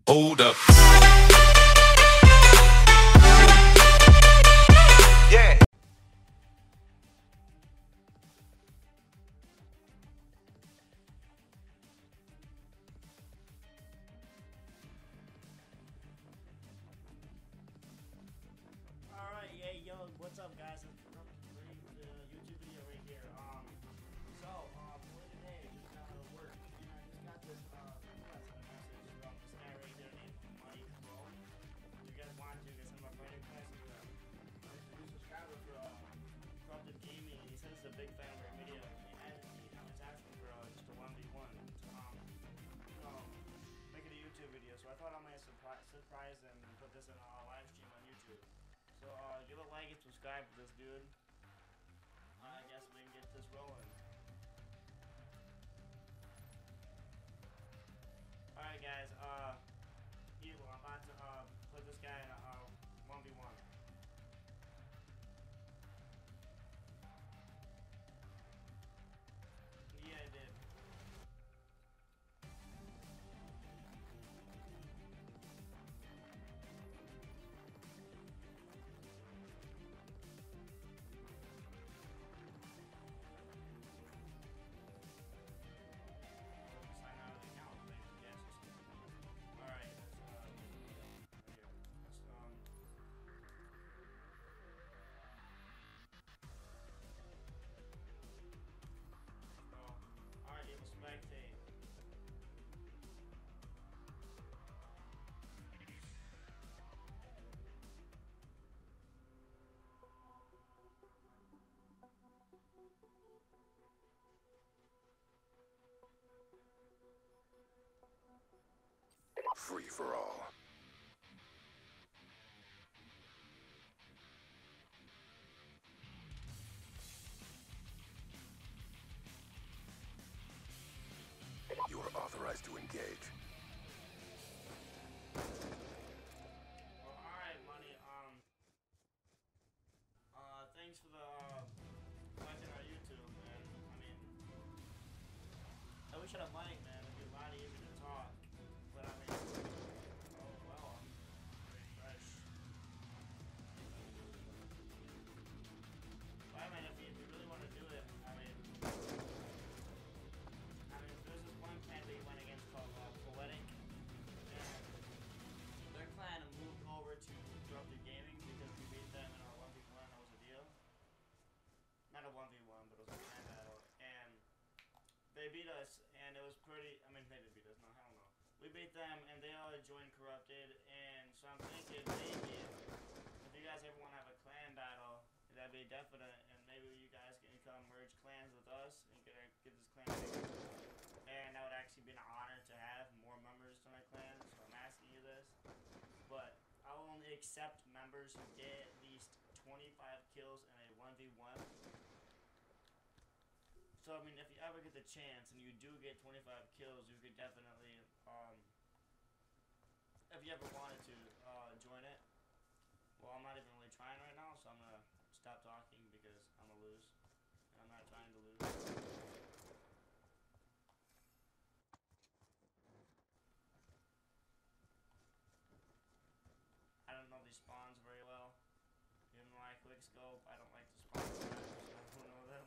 Hold up. Yeah. Alright, yeah, yo, what's up, guys? It's the YouTube video right here. For today, just got out of work, and I just got this message from this guy right here named Money Pro. If you guys want to get some of my writing classes, he's a new subscriber for Corrupted Gaming, and he says he's a big fan of our video. He added me, and he's asking for just a 1v1 making a YouTube video. So I thought I might surprise him and put this in a live stream on YouTube. So give a like and subscribe to this dude. I guess we can get this rolling. Alright guys, Evil, I'm about to put this guy in a 1v1. Yeah, I did. Sign out of the account, yes. Alright, alright, Evil, spectate. Free for all. You are authorized to engage. Well, alright, Money, thanks for the, watching our YouTube, man. I mean, I wish I had a mic, man. It'd be a lot easier to talk. But I mean, oh well, I'm very fresh. But I mean, if you really want to do it, I mean, there's this one clan that you went against called Poetic, and their clan moved over to Corrupted Gaming because we beat them in our 1v1. That was a deal. Not a 1v1, but it was a clan battle, and they beat us, and it was pretty. I mean, they didn't beat us. No, hell no. We beat them, and they all joined Corrupted, and so I'm thinking maybe if you guys ever want to have a clan battle, that'd be definite, and maybe you guys can come merge clans with us and get this clan bigger. And that would actually be an honor to have more members to my clan, so I'm asking you this. But I'll only accept members who get at least 25 kills in a 1v1. So, I mean, if you ever get the chance and you do get 25 kills, you could definitely, if you ever wanted to, join it. Well, I'm not even really trying right now, so I'm going to stop talking because I'm going to lose. And I'm not trying to lose. I don't know these spawns very well. Even though I quick scope, I don't like the spawns. I don't know them.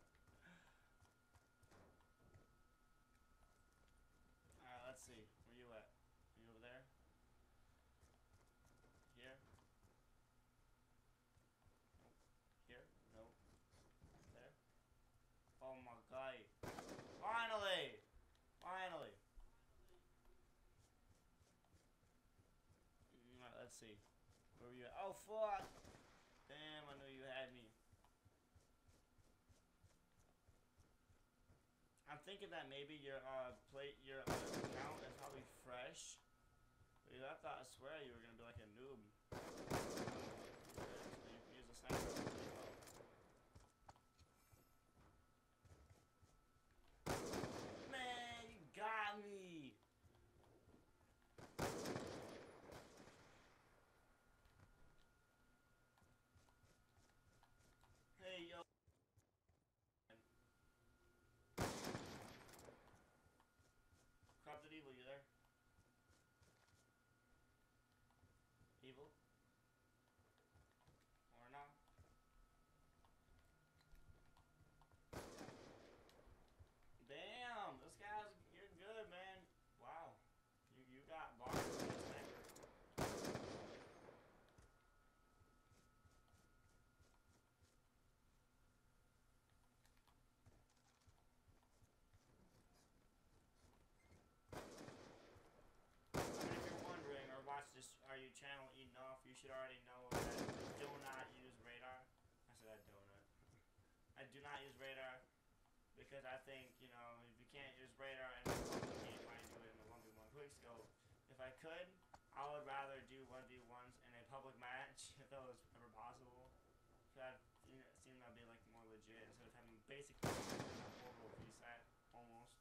Alright, let's see. Where you at? Are you over there? Here? Nope. Here? Nope. There? Oh my god. Finally! Finally! Alright, let's see. Where were you at? Oh fuck! Damn, I knew you had me. I'm thinking that maybe your your account is probably fresh. Dude, I swear you were gonna be like a noob. So you can use a sniper. Man, you got me. Hey yo. my channel enough, you should already know that I do not use radar. I said I donut. I do not use radar because I think, you know, if you can't use radar in a public game, why do it in a 1v1 quickscope? If I could, I would rather do 1v1s in a public match if that was ever possible. That seemed that'd be like more legit instead of having basically a portal reset almost.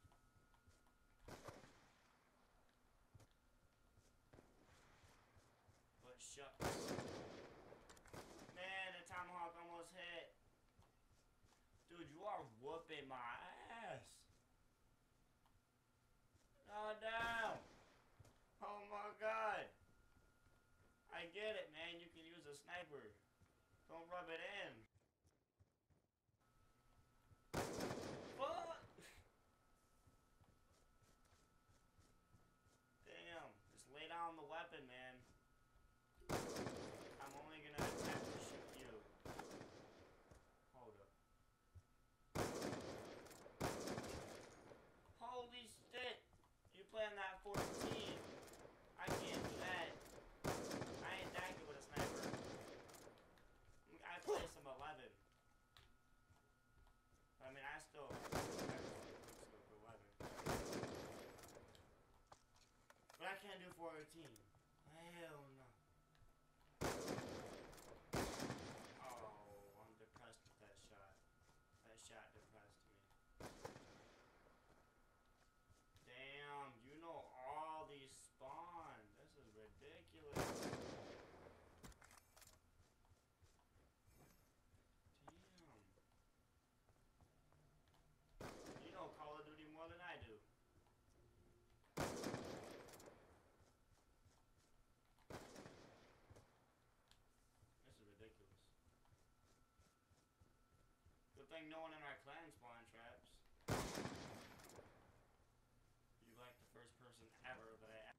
But shucks. Man, the tomahawk almost hit. Dude, you are whooping my ass. God damn. Oh my god. I get it, man. You can use a sniper. Don't rub it in. Fuck! Damn. Just lay down the weapon, man. I'm only gonna attempt to shoot you. Hold up. Holy shit! You playing that 14. I can't do that. I ain't that good with a sniper. I play some 11. I mean, I still go 11. But I can't do 14. Hell no. Oh, I'm depressed with that shot. That shot depressed me. Damn, you know all these spawn. This is ridiculous. You know Call of Duty more than I do. This is ridiculous. Good thing no one in our clan spawn traps. You like the first person ever that I.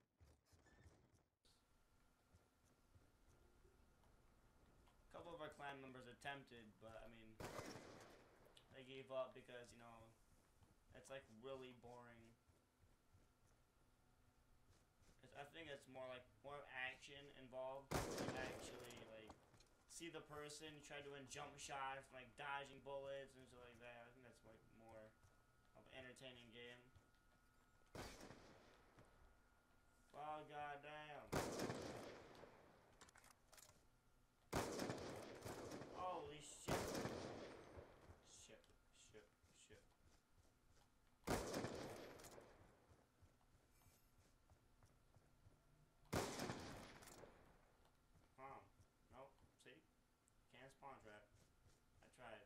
A couple of our clan members attempted, but I mean, they gave up because, you know, it's like really boring. I think it's more action involved. You actually like see the person try doing jump shots, like dodging bullets and stuff like that. I think that's like more of an entertaining game. Oh goddamn! Holy shit! Shit! Shit! Shit! Nope. See? Can't spawn trap. I tried.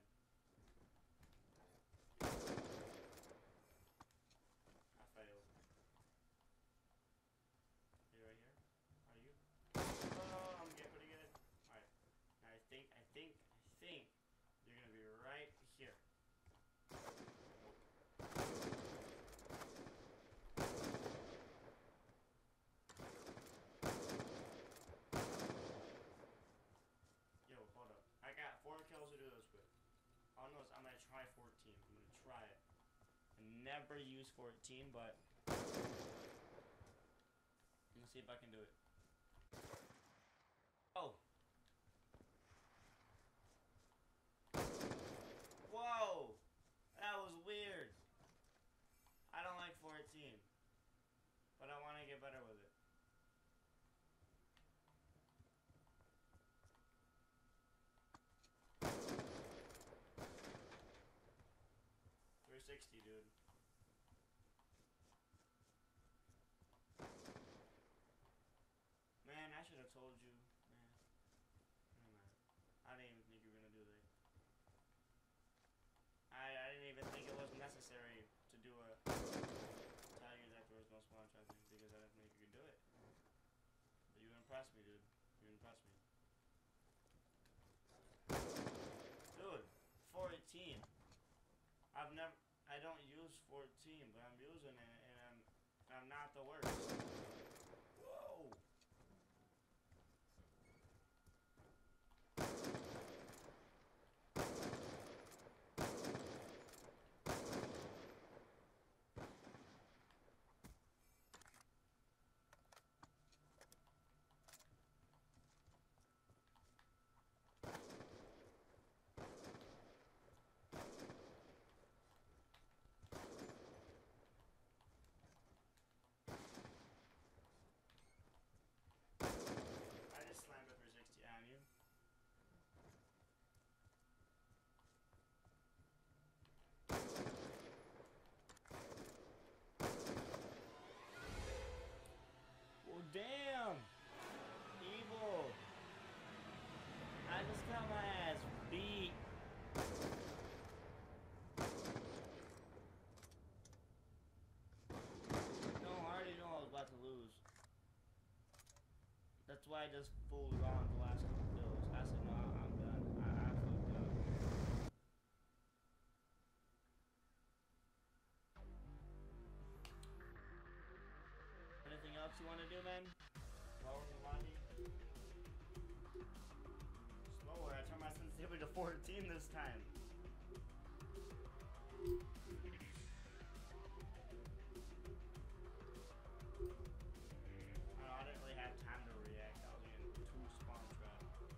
I failed. Are you right here? Are you? Oh, I'm getting pretty good. Alright. Now I think you're gonna be right here. Nope. Yo, hold up. I got 4 kills to do this with. All I know is I'm gonna try 14. I'm gonna try it. I never use 14, but I'm gonna see if I can do it. Oh. Whoa! That was weird. I don't like 14, but I want to get better with it. $360, dude. Man, I should have told you. Man. I didn't even think you were gonna do that. I didn't even think it was necessary to do a tell you that there was no spawn trapping because I didn't think you could do it. But you impressed me, dude. You impressed me. Dude, 14. I don't use 14, but I'm using it and I'm not the worst. Whoa. I just fooled around the last couple kills. I said, no, I'm done. I fucked up. Anything else you want to do, man? While we're in the lobby? Slower. I turned my sensitivity to 14 this time. I didn't really have time to react. I was in 2 spawn trap.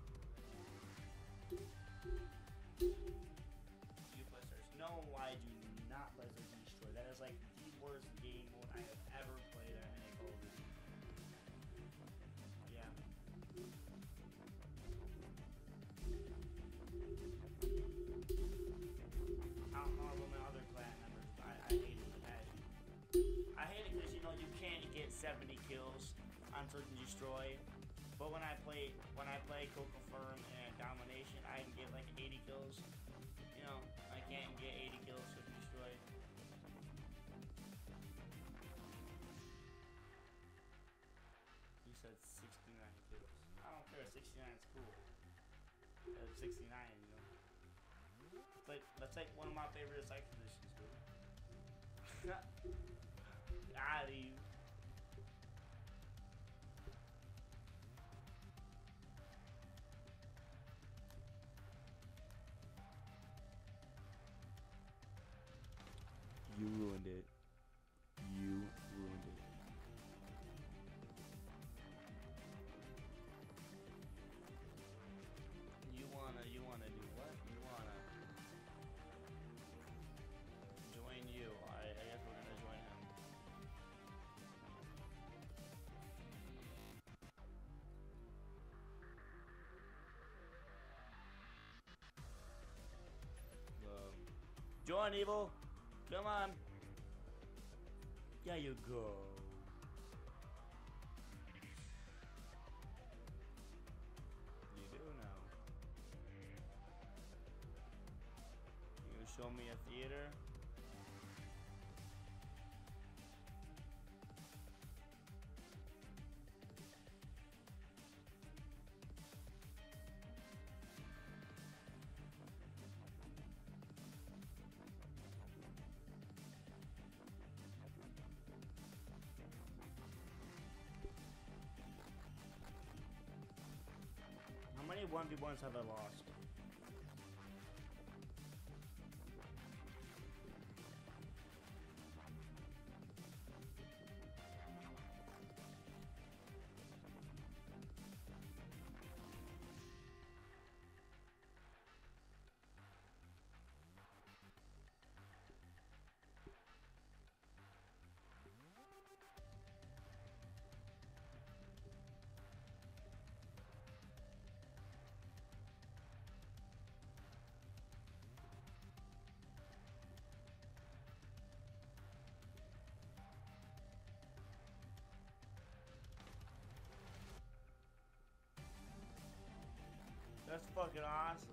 You play Search. No, I do not play Search and Destroy. That is like the worst game mode I have ever played on any Call of Duty. Yeah. I don't know about my other clan members, but I hate it. I hate it because, you know, you can't get 70 kills on Search and Destroy. But when I play Coco Firm and Domination, I can get like 80 kills. You know, I can't get 80 kills Search and Destroy. You said 69 kills. I don't care, 69 is cool. 69, you know. That's like one of my favorite attack positions, dude. Out of you. You ruined it. You ruined it. You wanna do what? You wanna join you. I guess we're gonna join him. Join Evil. Come on. There you go. You do now. You gonna show me a theater? How many 1v1s have I lost? That's fucking awesome.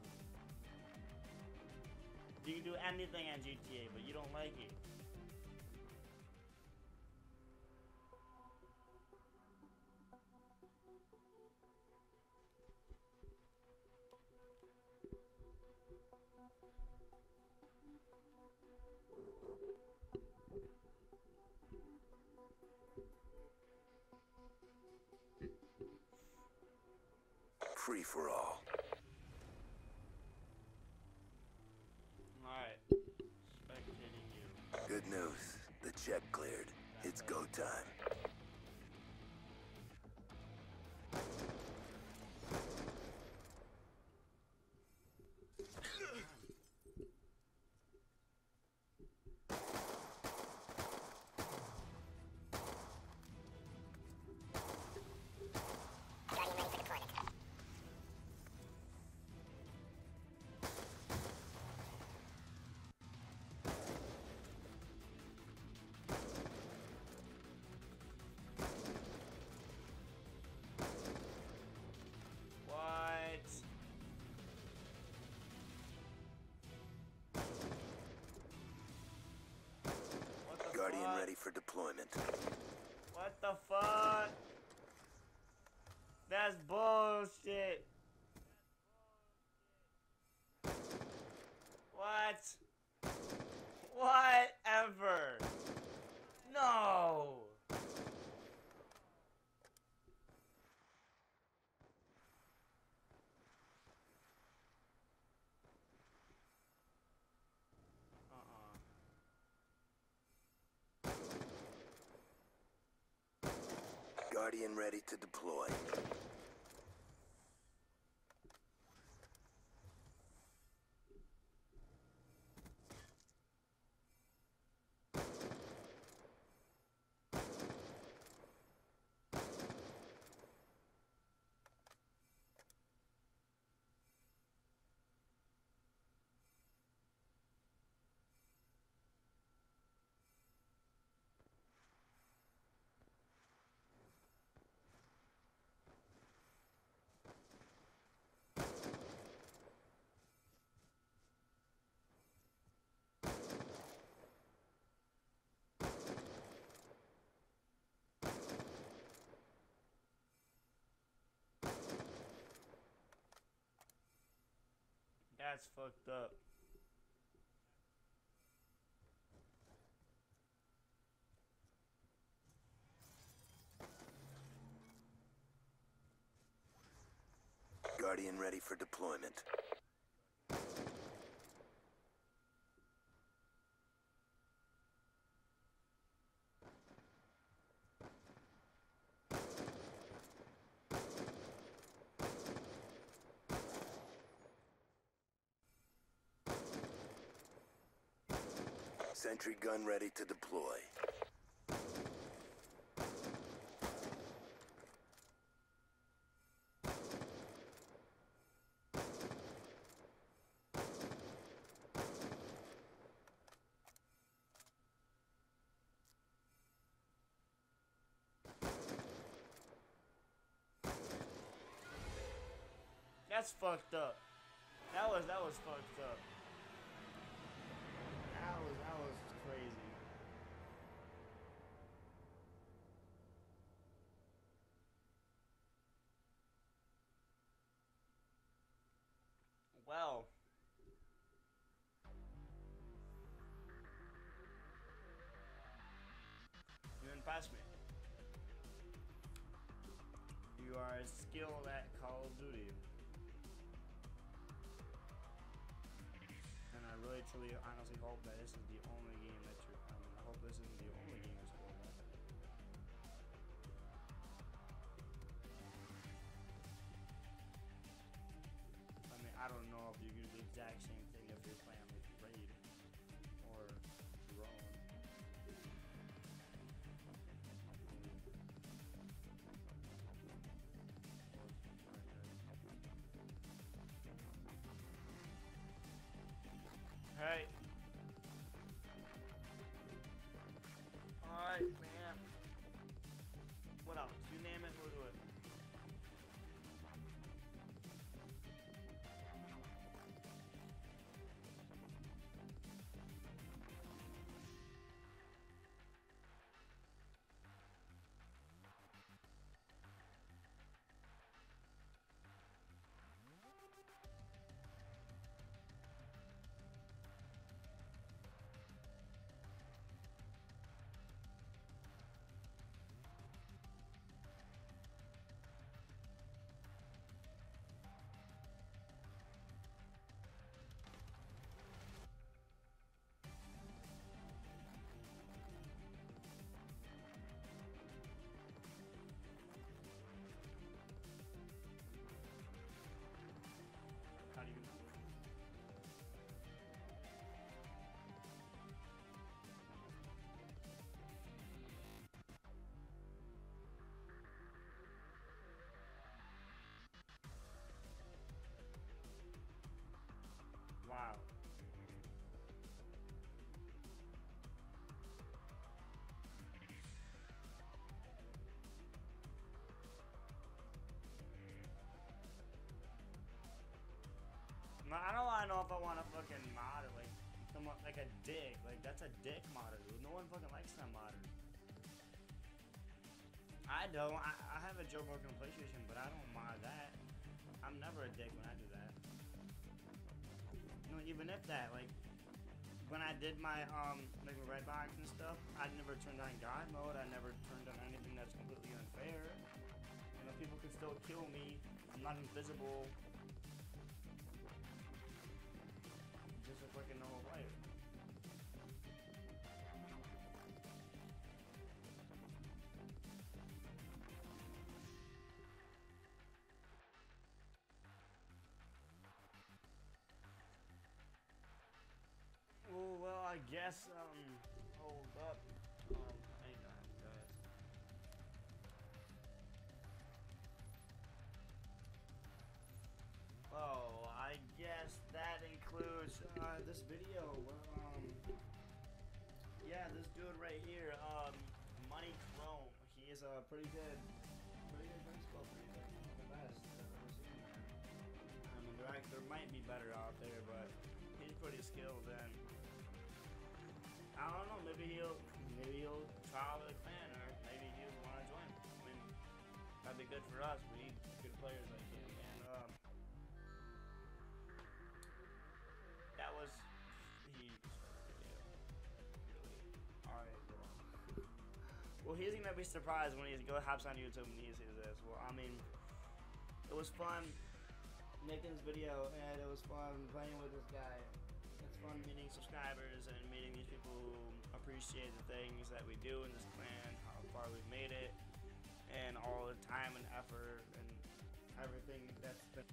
You can do anything on GTA, but you don't like it. Free for all. Alright. Spectating you. Good news. The check cleared. It's go time. What? What the Guardian fuck? ready for deployment. What the fuck? That That's bullshit. What? Whatever. No. Guardian ready to deploy. That's fucked up. Guardian ready for deployment. Sentry gun ready to deploy. That's fucked up. That was fucked up. That was crazy. Well, you impressed me. You are skilled at Call of Duty. And I really, truly, honestly hope that this is the only game that you're. I hope this isn't the only game you're skilled at. I mean, I don't know if you do the exact same thing if you're playing with Raid or Drone. Hey. Alright, man. What else? You name it, we'll do it. How do you know? Wow. No, I don't want to know if I want to fucking mod it, like, someone, like a dick. Like, that's a dick modder, dude. No one fucking likes that modder. I I don't. I have a Joe broken PlayStation, but I don't mind that. I'm never a dick when I do that. You know, even if that, like, when I did my, like, Redbox and stuff, I never turned on God mode. I never turned on anything that's completely unfair. You know, people can still kill me. I'm not invisible. Just a freaking normal player. Oh, well, I guess, hold up. Hang on, guys. Oh, I guess that includes, this video. Yeah, this dude right here, Money Chrome. He is a pretty good baseball player. He's like one of the best I've ever seen, man. I mean, there might be better out there, but he's pretty skilled, and I don't know, maybe he'll try out with a clan, or maybe he'll want to join. I mean, that'd be good for us. We need good players like him, and that was alright, well, he's gonna be surprised when he hops on YouTube and he sees this. Well, I mean, it was fun making this video, and it was fun playing with this guy. It's fun meeting subscribers and meeting these people who appreciate the things that we do in this clan, how far we've made it, and all the time and effort and everything that's been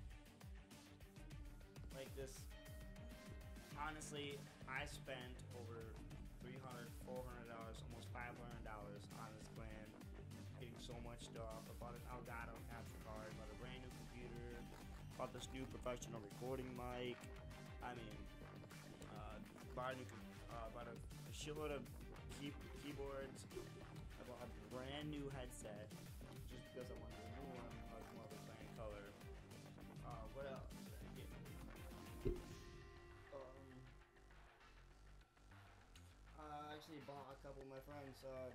like this. Honestly, I spent over $300, $400, almost $500 on this clan, getting so much stuff. I bought an Elgato capture card, bought a brand new computer, bought this new professional recording mic. I mean, bought a shitload of keyboards. I bought a brand new headset just because I wanted a new one, like more of a plain color. What else did I get? I actually bought a couple of my friends.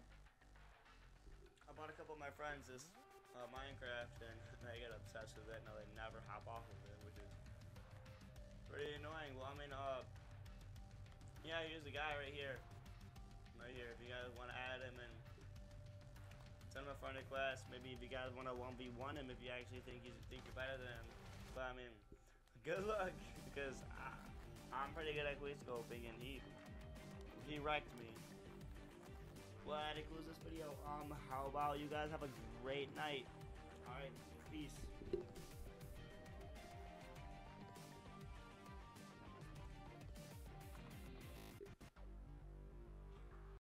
I bought a couple of my friends this Minecraft, and they get obsessed with it, and they never hop off of it, which is pretty annoying. Well, I mean, yeah, here's the guy right here. Right here. If you guys want to add him and send him a friend request, maybe if you guys want to 1v1 him, if you actually think you're better than him. But I mean, good luck, because I'm pretty good at quickscoping, and he wrecked me. Well, that concludes this video. How about you guys have a great night? Alright, peace.